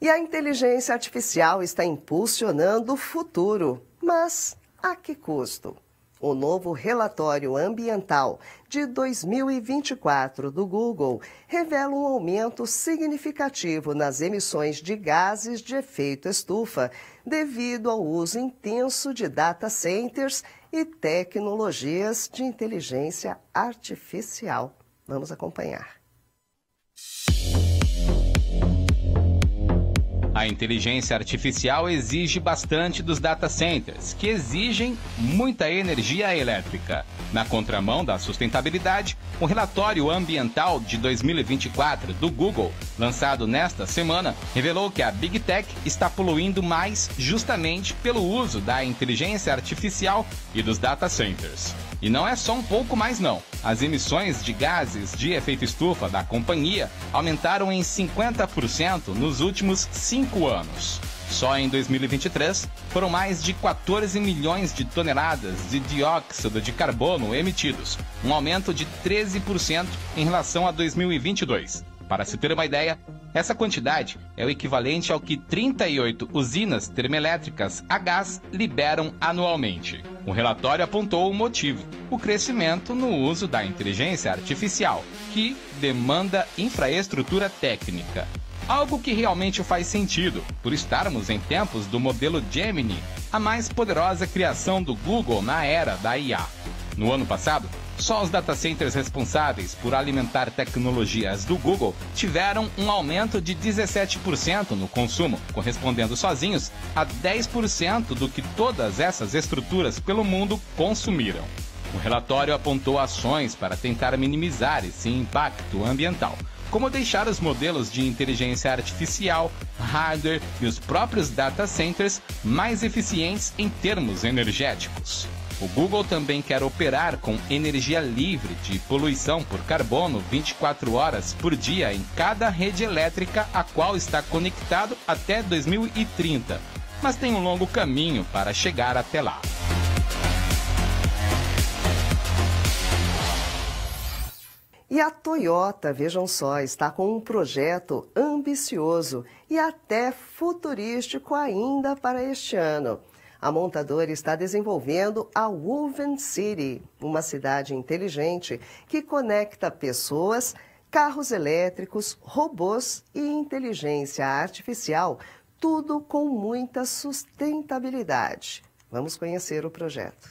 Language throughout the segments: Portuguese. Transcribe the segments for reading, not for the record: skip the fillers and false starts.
E a inteligência artificial está impulsionando o futuro, mas a que custo? O novo relatório ambiental de 2024 do Google revela um aumento significativo nas emissões de gases de efeito estufa devido ao uso intenso de data centers e tecnologias de inteligência artificial. Vamos acompanhar. A inteligência artificial exige bastante dos data centers, que exigem muita energia elétrica. Na contramão da sustentabilidade, o relatório ambiental de 2024 do Google, lançado nesta semana, revelou que a Big Tech está poluindo mais justamente pelo uso da inteligência artificial e dos data centers. E não é só um pouco mais não. As emissões de gases de efeito estufa da companhia aumentaram em 50% nos últimos 5 anos. Só em 2023, foram mais de 14 milhões de toneladas de dióxido de carbono emitidos, um aumento de 13% em relação a 2022. Para se ter uma ideia, essa quantidade é o equivalente ao que 38 usinas termoelétricas a gás liberam anualmente. O relatório apontou o motivo: o crescimento no uso da inteligência artificial, que demanda infraestrutura técnica. Algo que realmente faz sentido, por estarmos em tempos do modelo Gemini, a mais poderosa criação do Google na era da IA. No ano passado, só os data centers responsáveis por alimentar tecnologias do Google tiveram um aumento de 17% no consumo, correspondendo sozinhos a 10% do que todas essas estruturas pelo mundo consumiram. O relatório apontou ações para tentar minimizar esse impacto ambiental, como deixar os modelos de inteligência artificial, hardware e os próprios data centers mais eficientes em termos energéticos. O Google também quer operar com energia livre de poluição por carbono 24 horas por dia em cada rede elétrica a qual está conectado até 2030, mas tem um longo caminho para chegar até lá. E a Toyota, vejam só, está com um projeto ambicioso e até futurístico ainda para este ano. A montadora está desenvolvendo a Woven City, uma cidade inteligente que conecta pessoas, carros elétricos, robôs e inteligência artificial, tudo com muita sustentabilidade. Vamos conhecer o projeto.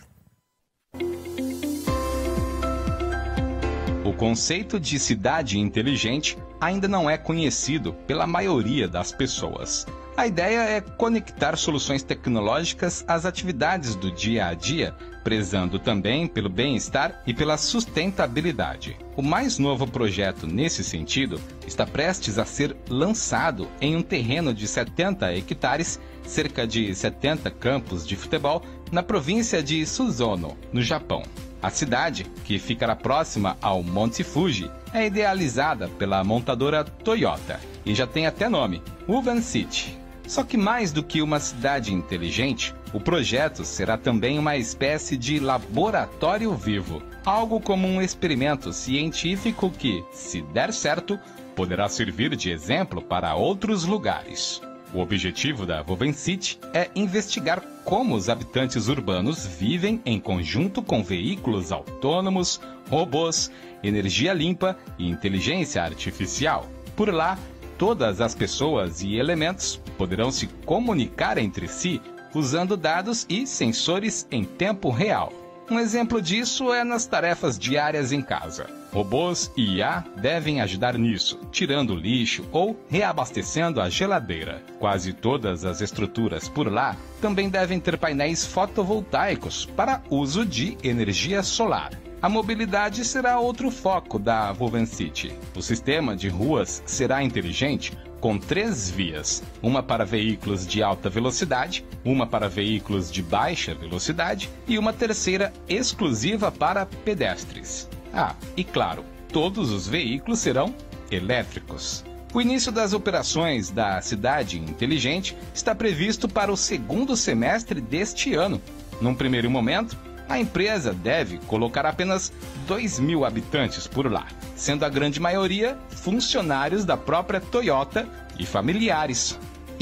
O conceito de cidade inteligente ainda não é conhecido pela maioria das pessoas. A ideia é conectar soluções tecnológicas às atividades do dia a dia, prezando também pelo bem-estar e pela sustentabilidade. O mais novo projeto nesse sentido está prestes a ser lançado em um terreno de 70 hectares, cerca de 70 campos de futebol, na província de Suzono, no Japão. A cidade, que ficará próxima ao Monte Fuji, é idealizada pela montadora Toyota e já tem até nome, Woven City. Só que mais do que uma cidade inteligente, o projeto será também uma espécie de laboratório vivo, algo como um experimento científico que, se der certo, poderá servir de exemplo para outros lugares. O objetivo da Woven City é investigar como os habitantes urbanos vivem em conjunto com veículos autônomos, robôs, energia limpa e inteligência artificial. Por lá, todas as pessoas e elementos poderão se comunicar entre si usando dados e sensores em tempo real. Um exemplo disso é nas tarefas diárias em casa. Robôs e IA devem ajudar nisso, tirando o lixo ou reabastecendo a geladeira. Quase todas as estruturas por lá também devem ter painéis fotovoltaicos para uso de energia solar. A mobilidade será outro foco da Woven City. O sistema de ruas será inteligente, com 3 vias, uma para veículos de alta velocidade, uma para veículos de baixa velocidade e uma terceira exclusiva para pedestres. Ah, e claro, todos os veículos serão elétricos. O início das operações da cidade inteligente está previsto para o 2º semestre deste ano. Num primeiro momento, a empresa deve colocar apenas 2.000 habitantes por lá, sendo a grande maioria funcionários da própria Toyota e familiares.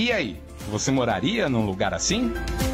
E aí, você moraria num lugar assim?